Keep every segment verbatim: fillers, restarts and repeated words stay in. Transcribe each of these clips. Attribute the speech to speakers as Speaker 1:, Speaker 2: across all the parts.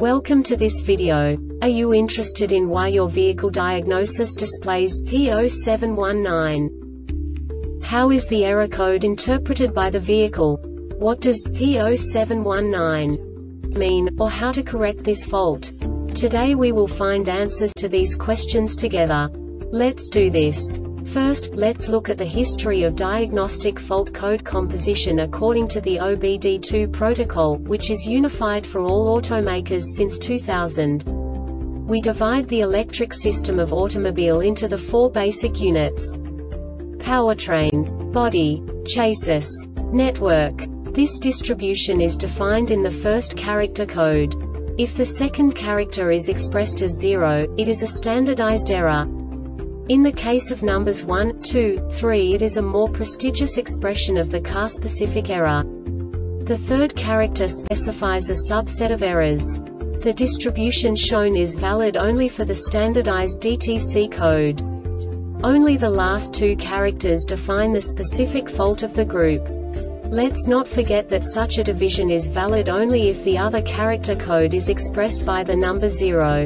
Speaker 1: Welcome to this video. Are you interested in why your vehicle diagnosis displays P zero seven one nine? How is the error code interpreted by the vehicle? What does P zero seven one nine mean, or how to correct this fault? Today we will find answers to these questions together. Let's do this. First, let's look at the history of diagnostic fault code composition according to the O B D two protocol, which is unified for all automakers since two thousand. We divide the electric system of automobile into the four basic units: powertrain, body, chassis, network. This distribution is defined in the first character code. If the second character is expressed as zero, it is a standardized error. In the case of numbers one, two, three, it is a more prestigious expression of the car-specific error. The third character specifies a subset of errors. The distribution shown is valid only for the standardized D T C code. Only the last two characters define the specific fault of the group. Let's not forget that such a division is valid only if the other character code is expressed by the number zero.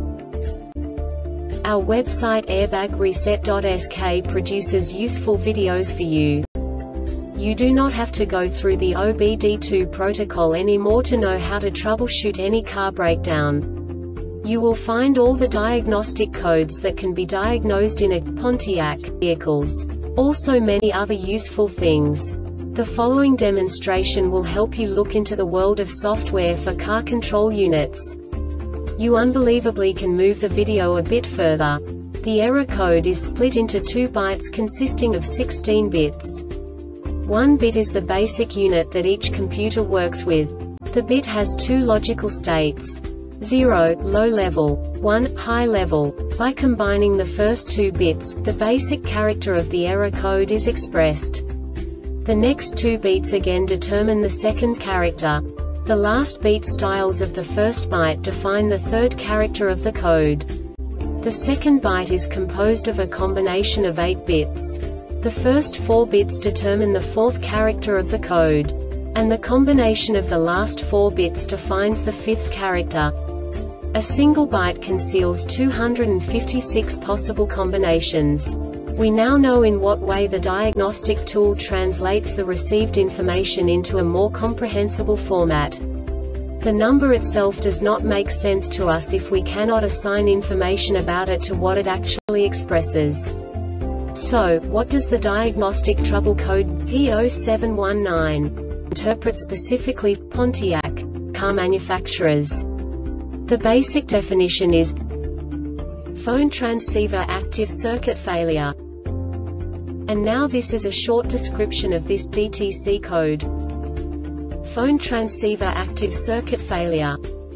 Speaker 1: Our website airbag reset dot S K produces useful videos for you. You do not have to go through the O B D two protocol anymore to know how to troubleshoot any car breakdown. You will find all the diagnostic codes that can be diagnosed in a Pontiac vehicles. Also many other useful things. The following demonstration will help you look into the world of software for car control units. You unbelievably can move the video a bit further. The error code is split into two bytes consisting of sixteen bits. One bit is the basic unit that each computer works with. The bit has two logical states: zero, low level, one, high level. By combining the first two bits, the basic character of the error code is expressed. The next two beats again determine the second character. The last beat styles of the first byte define the third character of the code. The second byte is composed of a combination of eight bits. The first four bits determine the fourth character of the code. And the combination of the last four bits defines the fifth character. A single byte conceals two hundred fifty-six possible combinations. We now know in what way the diagnostic tool translates the received information into a more comprehensible format. The number itself does not make sense to us if we cannot assign information about it to what it actually expresses. So, what does the diagnostic trouble code P zero seven one nine interpret specifically for Pontiac car manufacturers? The basic definition is phone transceiver active circuit failure. And now this is a short description of this D T C code. Phone transceiver active circuit failure.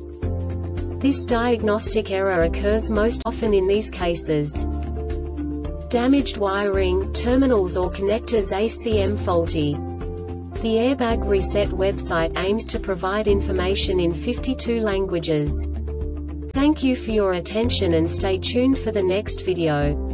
Speaker 1: This diagnostic error occurs most often in these cases: damaged wiring, terminals or connectors A C M faulty. The Airbag Reset website aims to provide information in fifty-two languages. Thank you for your attention and stay tuned for the next video.